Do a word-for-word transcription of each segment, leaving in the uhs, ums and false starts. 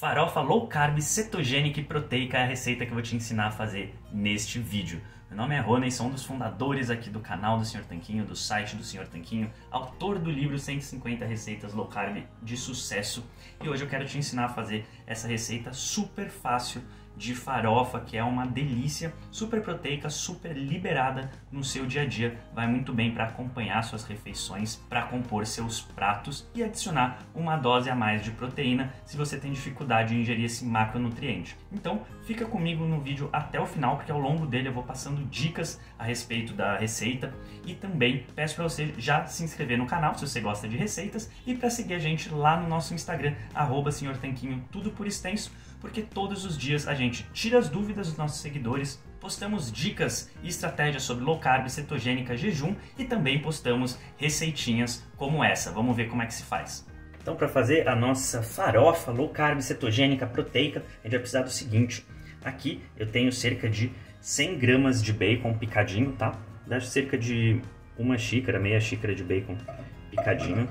Farofa low carb, cetogênica e proteica é a receita que eu vou te ensinar a fazer neste vídeo. Meu nome é Rony, sou um dos fundadores aqui do canal do senhor Tanquinho, do site do senhor Tanquinho, autor do livro cento e cinquenta receitas low carb de sucesso. E hoje eu quero te ensinar a fazer essa receita super fácil de farofa, que é uma delícia, super proteica, super liberada no seu dia a dia. Vai muito bem para acompanhar suas refeições, para compor seus pratos e adicionar uma dose a mais de proteína se você tem dificuldade em ingerir esse macronutriente. Então fica comigo no vídeo até o final, porque ao longo dele eu vou passando dicas a respeito da receita e também peço para você já se inscrever no canal se você gosta de receitas e para seguir a gente lá no nosso Instagram, arroba senhor Tanquinho, tudo por extenso, porque todos os dias a gente tira as dúvidas dos nossos seguidores, postamos dicas e estratégias sobre low carb, cetogênica, jejum e também postamos receitinhas como essa. Vamos ver como é que se faz. Então, para fazer a nossa farofa low carb, cetogênica, proteica, a gente vai precisar do seguinte. Aqui eu tenho cerca de cem gramas de bacon picadinho, tá? Dá cerca de uma xícara, meia xícara de bacon picadinho.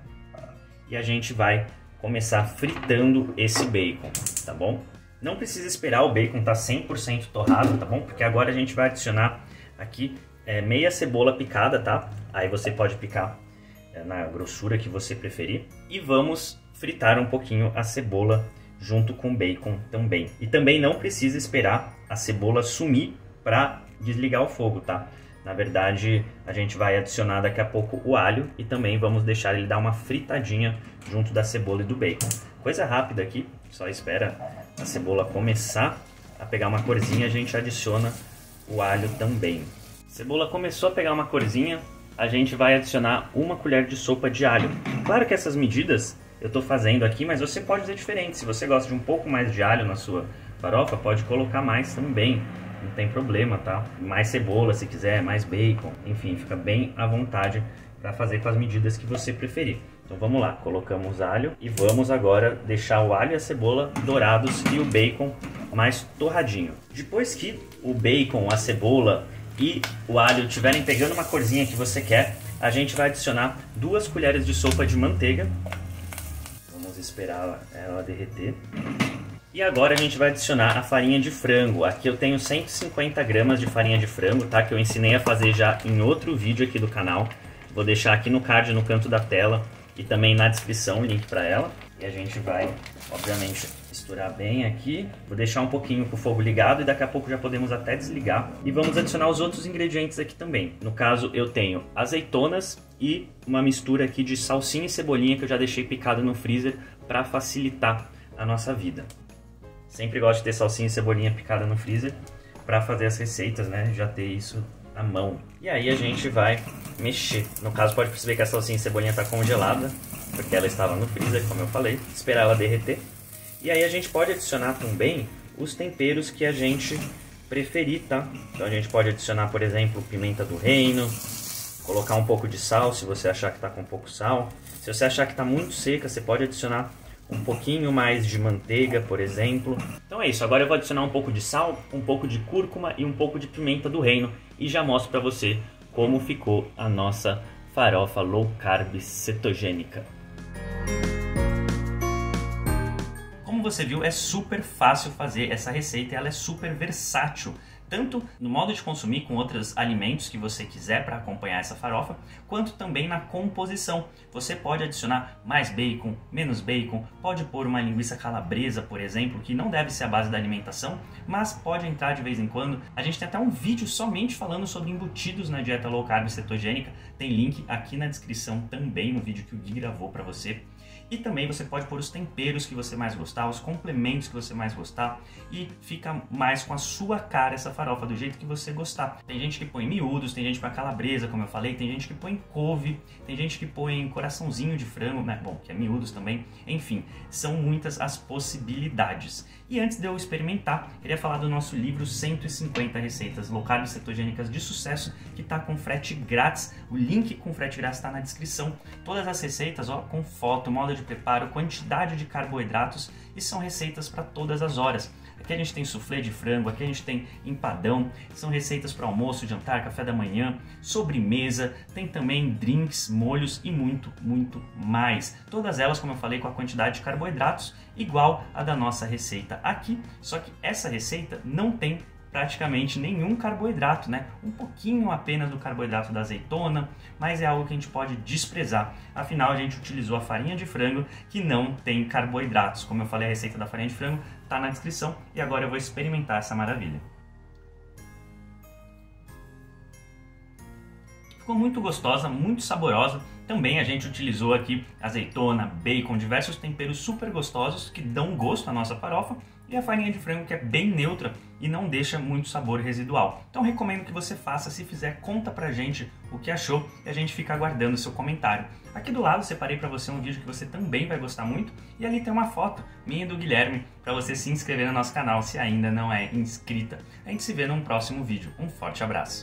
E a gente vai começar fritando esse bacon, tá bom? Não precisa esperar o bacon estar cem por cento torrado, tá bom? Porque agora a gente vai adicionar aqui é, meia cebola picada, tá? Aí você pode picar é, na grossura que você preferir. E vamos fritar um pouquinho a cebola junto com o bacon também. E também não precisa esperar a cebola sumir para desligar o fogo, tá? Na verdade, a gente vai adicionar daqui a pouco o alho e também vamos deixar ele dar uma fritadinha junto da cebola e do bacon. Coisa rápida aqui, só espera a cebola começar a pegar uma corzinha, a gente adiciona o alho também. Cebola começou a pegar uma corzinha, a gente vai adicionar uma colher de sopa de alho. Claro que essas medidas eu estou fazendo aqui, mas você pode fazer diferente. Se você gosta de um pouco mais de alho na sua farofa, pode colocar mais também. Não tem problema, tá? Mais cebola se quiser, mais bacon, enfim, fica bem à vontade para fazer com as medidas que você preferir. Então vamos lá, colocamos alho e vamos agora deixar o alho e a cebola dourados e o bacon mais torradinho. Depois que o bacon, a cebola e o alho estiverem pegando uma corzinha que você quer, a gente vai adicionar duas colheres de sopa de manteiga. Vamos esperar ela derreter. E agora a gente vai adicionar a farinha de frango. Aqui eu tenho cento e cinquenta gramas de farinha de frango, tá? Que eu ensinei a fazer já em outro vídeo aqui do canal. Vou deixar aqui no card, no canto da tela e também na descrição o link para ela. E a gente vai, obviamente, misturar bem aqui. Vou deixar um pouquinho com o fogo ligado e daqui a pouco já podemos até desligar. E vamos adicionar os outros ingredientes aqui também. No caso, eu tenho azeitonas e uma mistura aqui de salsinha e cebolinha que eu já deixei picado no freezer para facilitar a nossa vida. Sempre gosto de ter salsinha e cebolinha picada no freezer para fazer as receitas, né? Já ter isso à mão. E aí a gente vai mexer. No caso, pode perceber que a salsinha e cebolinha está congelada, porque ela estava no freezer, como eu falei. Esperar ela derreter. E aí a gente pode adicionar também os temperos que a gente preferir, tá? Então a gente pode adicionar, por exemplo, pimenta do reino, colocar um pouco de sal se você achar que está com pouco sal. Se você achar que está muito seca, você pode adicionar um pouquinho mais de manteiga, por exemplo. Então é isso, agora eu vou adicionar um pouco de sal, um pouco de cúrcuma e um pouco de pimenta do reino e já mostro para você como ficou a nossa farofa low carb cetogênica. Como você viu, é super fácil fazer essa receita e ela é super versátil, tanto no modo de consumir com outros alimentos que você quiser para acompanhar essa farofa, quanto também na composição. Você pode adicionar mais bacon, menos bacon, pode pôr uma linguiça calabresa, por exemplo, que não deve ser a base da alimentação, mas pode entrar de vez em quando. A gente tem até um vídeo somente falando sobre embutidos na dieta low carb cetogênica, tem link aqui na descrição também no vídeo que o Gui gravou para você. E também você pode pôr os temperos que você mais gostar, os complementos que você mais gostar e fica mais com a sua cara essa farofa, do jeito que você gostar. Tem gente que põe miúdos, tem gente que põe calabresa, como eu falei, tem gente que põe couve, tem gente que põe coraçãozinho de frango, né? Bom, que é miúdos também. Enfim, são muitas as possibilidades. E antes de eu experimentar, queria falar do nosso livro cento e cinquenta receitas low carb cetogênicas de sucesso, que está com frete grátis. O link com frete grátis está na descrição. Todas as receitas, ó, com foto, modo de preparo, quantidade de carboidratos e são receitas para todas as horas. Aqui a gente tem soufflé de frango, aqui a gente tem empadão, são receitas para almoço, jantar, café da manhã, sobremesa, tem também drinks, molhos e muito, muito mais. Todas elas, como eu falei, com a quantidade de carboidratos igual a da nossa receita aqui, só que essa receita não tem praticamente nenhum carboidrato, né? Um pouquinho apenas do carboidrato da azeitona, mas é algo que a gente pode desprezar. Afinal, a gente utilizou a farinha de frango que não tem carboidratos. Como eu falei, a receita da farinha de frango está na descrição e agora eu vou experimentar essa maravilha. Ficou muito gostosa, muito saborosa. Também a gente utilizou aqui azeitona, bacon, diversos temperos super gostosos que dão gosto à nossa farofa e a farinha de frango que é bem neutra e não deixa muito sabor residual. Então recomendo que você faça, se fizer, conta pra gente o que achou e a gente fica aguardando o seu comentário. Aqui do lado separei para você um vídeo que você também vai gostar muito e ali tem uma foto minha e do Guilherme para você se inscrever no nosso canal se ainda não é inscrita. A gente se vê num próximo vídeo. Um forte abraço!